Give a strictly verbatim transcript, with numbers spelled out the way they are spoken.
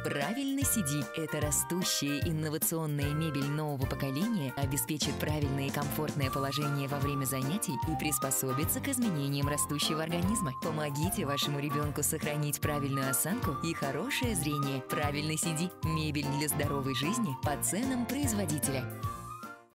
Правильно сиди. Это растущая инновационная мебель нового поколения обеспечит правильное и комфортное положение во время занятий и приспособится к изменениям растущего организма. Помогите вашему ребенку сохранить правильную осанку и хорошее зрение. Правильно сиди. Мебель для здоровой жизни по ценам производителя.